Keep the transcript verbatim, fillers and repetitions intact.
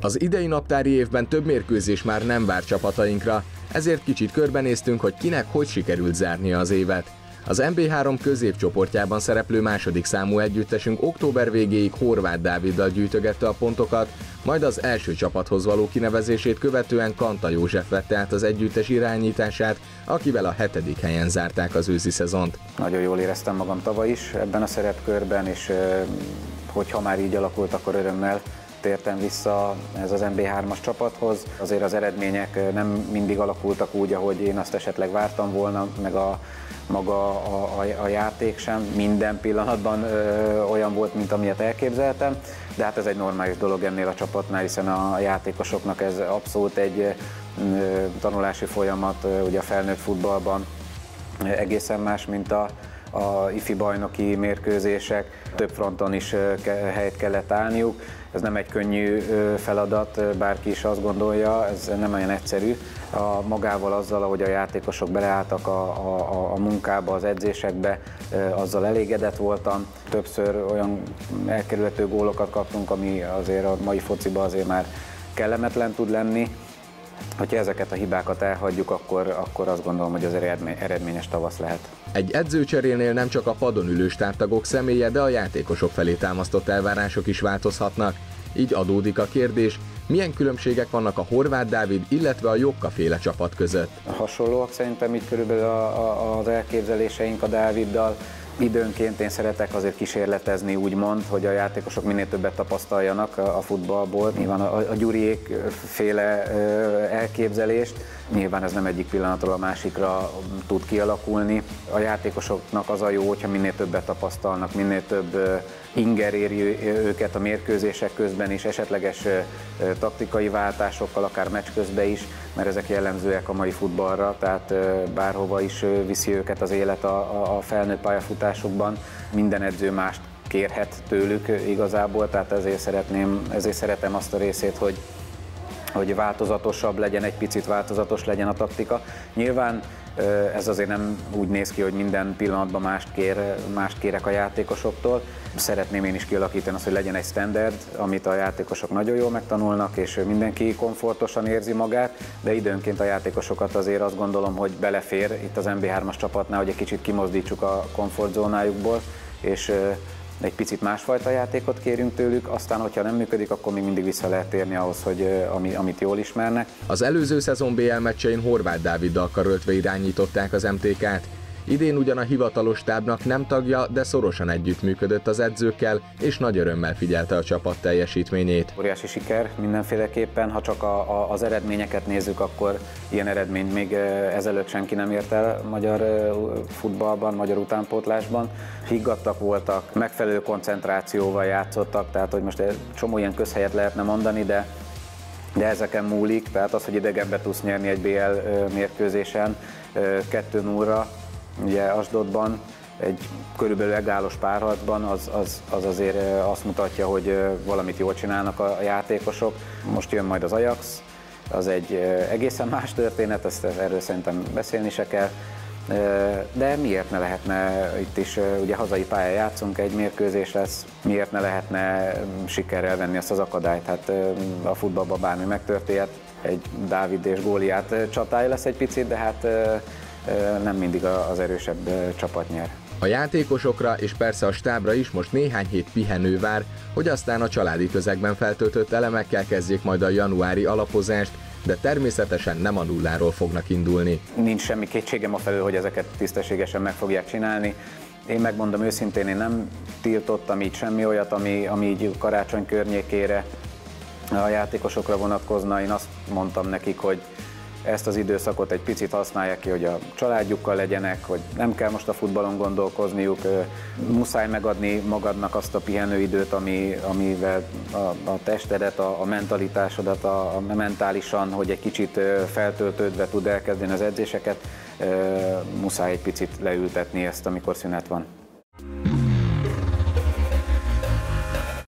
Az idei naptári évben több mérkőzés már nem vár csapatainkra, ezért kicsit körbenéztünk, hogy kinek hogy sikerült zárnia az évet. Az en bé három középcsoportjában szereplő második számú együttesünk október végéig Horváth Dáviddal gyűjtögette a pontokat, majd az első csapathoz való kinevezését követően Kanta József vette át az együttes irányítását, akivel a hetedik helyen zárták az őszi szezont. Nagyon jól éreztem magam tavaly is ebben a szerepkörben, és hogyha már így alakult, akkor örömmel tértem vissza ez az en bé hármas csapathoz. Azért az eredmények nem mindig alakultak úgy, ahogy én azt esetleg vártam volna, meg a maga a, a, a játék sem minden pillanatban ö, olyan volt, mint amilyet elképzeltem, de hát ez egy normális dolog ennél a csapatnál, hiszen a játékosoknak ez abszolút egy ö, tanulási folyamat, ö, ugye a felnőtt futballban ö, egészen más, mint a, a ifi bajnoki mérkőzések, több fronton is ö, ke, helyt kellett állniuk. Ez nem egy könnyű feladat, bárki is azt gondolja, ez nem olyan egyszerű. A magával azzal, ahogy a játékosok beleálltak a, a, a munkába, az edzésekbe, azzal elégedett voltam. Többször olyan elkerülhető gólokat kaptunk, ami azért a mai fociban azért már kellemetlen tud lenni. Ha ezeket a hibákat elhagyjuk, akkor, akkor azt gondolom, hogy az eredményes tavasz lehet. Egy edzőcserénél nem csak a padon ülő stábtagok személye, de a játékosok felé támasztott elvárások is változhatnak. Így adódik a kérdés, milyen különbségek vannak a Horváth Dávid, illetve a Jokka féle csapat között? Hasonlóak szerintem így körülbelül a, a, az elképzeléseink a Dáviddal. Időnként én szeretek azért kísérletezni, úgymond, hogy a játékosok minél többet tapasztaljanak a futballból. Nyilván a, a Gyuriék féle elképzelést, nyilván ez nem egyik pillanatról a másikra tud kialakulni. A játékosoknak az a jó, hogyha minél többet tapasztalnak, minél több inger éri őket a mérkőzések közben is, esetleges taktikai váltásokkal, akár meccs közben is, mert ezek jellemzőek a mai futballra, tehát bárhova is viszi őket az élet a, a felnőtt pályafutásukban. Minden edző mást kérhet tőlük igazából, tehát ezért, szeretném, ezért szeretem azt a részét, hogy hogy változatosabb legyen, egy picit változatos legyen a taktika. Nyilván ez azért nem úgy néz ki, hogy minden pillanatban mást, kér, mást kérek a játékosoktól. Szeretném én is kialakítani azt, hogy legyen egy standard, amit a játékosok nagyon jól megtanulnak, és mindenki komfortosan érzi magát, de időnként a játékosokat azért azt gondolom, hogy belefér itt az en bé hármas csapatnál, hogy egy kicsit kimozdítsuk a komfortzónájukból, és egy picit másfajta játékot kérünk tőlük, aztán, hogyha nem működik, akkor még mindig vissza lehet térni ahhoz, hogy ami, amit jól ismernek. Az előző szezon bé el meccsein Horváth Dáviddal karöltve irányították az em té ká-t. Idén ugyan a hivatalos stábnak nem tagja, de szorosan együttműködött az edzőkkel, és nagy örömmel figyelte a csapat teljesítményét. Óriási siker mindenféleképpen, ha csak a, a, az eredményeket nézzük, akkor ilyen eredményt még ezelőtt senki nem ért el magyar futballban, magyar utánpótlásban. Higgadtak voltak, megfelelő koncentrációval játszottak, tehát hogy most egy csomó ilyen közhelyet lehetne mondani, de de ezeken múlik, tehát az, hogy idegenbe tudsz nyerni egy bé el mérkőzésen kettő nullra, ugye Asdodban, egy körülbelül egálos párharcban, az, az, az azért azt mutatja, hogy valamit jól csinálnak a játékosok. Most jön majd az Ajax, az egy egészen más történet, ezt erről szerintem beszélni se kell. De miért ne lehetne itt is, ugye hazai pályán játszunk, egy mérkőzés lesz, miért ne lehetne sikerrel venni ezt az akadályt? Hát a futballban bármi megtörténhet, egy Dávid és Góliát csatája lesz egy picit, de hát nem mindig az erősebb csapat nyer. A játékosokra és persze a stábra is most néhány hét pihenő vár, hogy aztán a családi közegben feltöltött elemekkel kezdjék majd a januári alapozást, de természetesen nem a nulláról fognak indulni. Nincs semmi kétségem afelől, hogy ezeket tisztességesen meg fogják csinálni. Én megmondom őszintén, én nem tiltottam így semmi olyat, ami, ami így karácsony környékére a játékosokra vonatkozna. Én azt mondtam nekik, hogy ezt az időszakot egy picit használják ki, hogy a családjukkal legyenek, hogy nem kell most a futballon gondolkozniuk, muszáj megadni magadnak azt a pihenőidőt, ami, amivel a, a testedet, a, a mentalitásodat, a, a mentálisan, hogy egy kicsit feltöltődve tud elkezdeni az edzéseket, muszáj egy picit leültetni ezt, amikor szünet van.